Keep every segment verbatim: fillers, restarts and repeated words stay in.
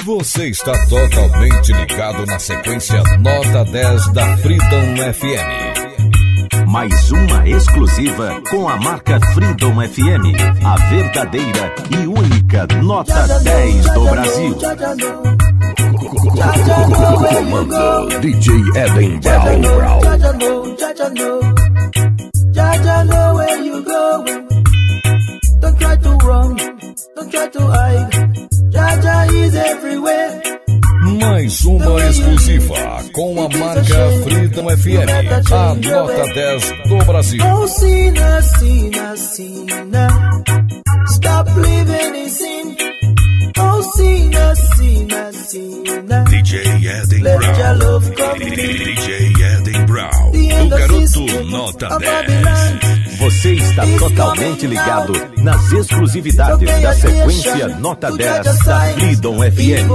Você está totalmente ligado na sequência Nota dez da Freedom F M. Mais uma exclusiva com a marca Freedom F M, a verdadeira e única Nota dez do Brasil. Comando D J Eden Brown. Jaja know where you going. Don't try to run, don't try to hide. Jaja is everywhere. Mais uma exclusiva com a marca Freedom F M, a Nota dez do Brasil. Oh, sinner, sinner, sinner, stop living in sin. Oh, sinner, sinner, sinner, D J Eden let Brown. your love come in. D J Eden Brown, o garoto Nota dez. Você está totalmente ligado nas exclusividades da sequência Nota dez da Freedom F M.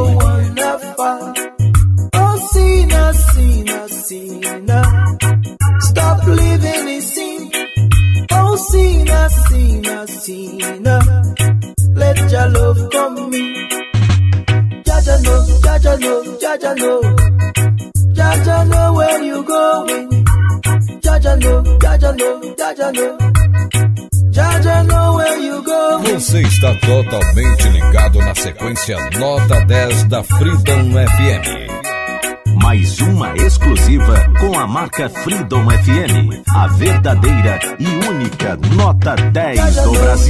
Oh, sinner, sinner, sinner, stop living in sin. Oh, sinner, sinner, sinner, let your love come in. Jaja know, Jaja know, Jaja know, Jaja know where you going. Jaja know, Jaja know, Jaja know, Jaja know where you go. Você está totalmente ligado na sequência Nota dez da Freedom F M. Mais uma exclusiva com a marca Freedom F M, a verdadeira e única Nota dez do Brasil.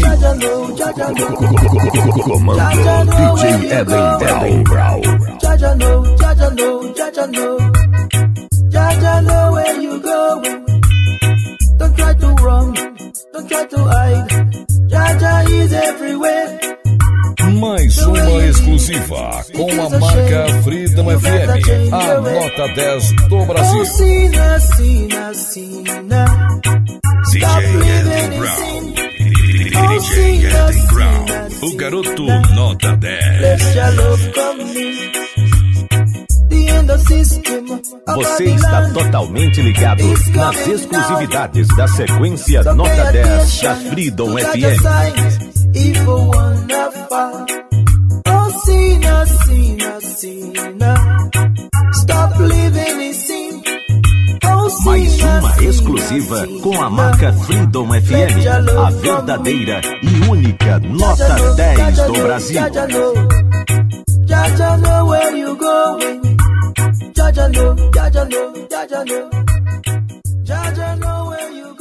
Comando D J Eden Brown. Jaja know, Jaja know, Jaja know, Jaja know where you going. Don't try to run, don't try to hide. Jaja is everywhere. Mais uma exclusiva com a marca Freedom F M, a Nota dez do Brasil. Oh, sinner, sinner, sinner, D J Eden Brown. D J Eden Brown, o garoto Nota dez. let your love come in. The end of system of Você está Babylon. totalmente ligado nas exclusividades da sequência Nota dez da Freedom F M. Evil one afar. Oh, sinner, sinner, sinner, stop living in sin. Oh, Mais sinner, uma sinner, exclusiva sinner, com a marca Freedom F M, a verdadeira e única Nota Jaja know, dez Jaja do know, Brasil. Jaja know, Jaja know where you going. Jaja know, Jaja know, Jaja know, Jaja know where you